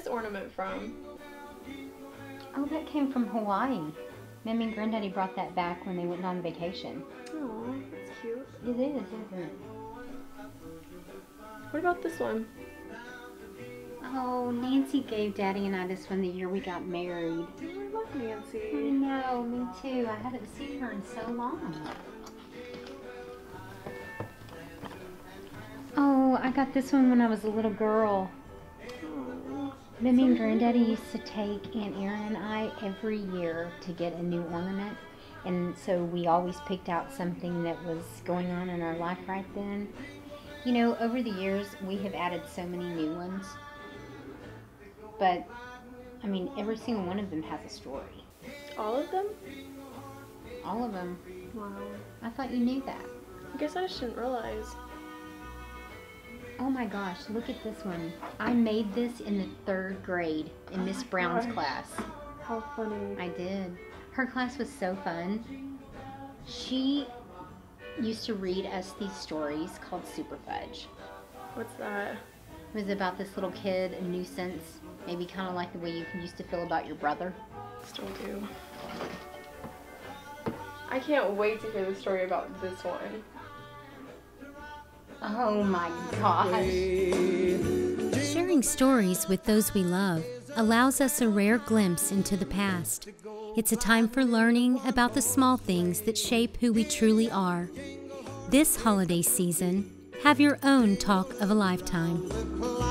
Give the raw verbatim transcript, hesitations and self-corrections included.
ornament from? Oh, that came from Hawaii. Mimi and Granddaddy brought that back when they went on vacation. Oh, that's cute. It is, isn't it? What about this one? Oh, Nancy gave Daddy and I this one the year we got married. Oh, I love I Nancy. know, me too. I haven't seen her in so long. Oh, I got this one when I was a little girl. Oh, Mimi and Granddaddy used to take Aunt Erin and I every year to get a new ornament. And so we always picked out something that was going on in our life right then. You know, over the years, we have added so many new ones. But, I mean, every single one of them has a story. all of them? All of them. Wow. I thought you knew that. I guess I just didn't realize. Oh my gosh, look at this one. I made this in the third grade in Miss Brown's gosh. class. How funny. I did. Her class was so fun. She used to read us these stories called Super Fudge. What's that? It was about this little kid, a nuisance, maybe kind of like the way you used to feel about your brother. Still do. I can't wait to hear the story about this one. Oh my gosh. Sharing stories with those we love allows us a rare glimpse into the past. It's a time for learning about the small things that shape who we truly are. This holiday season, have your own talk of a lifetime.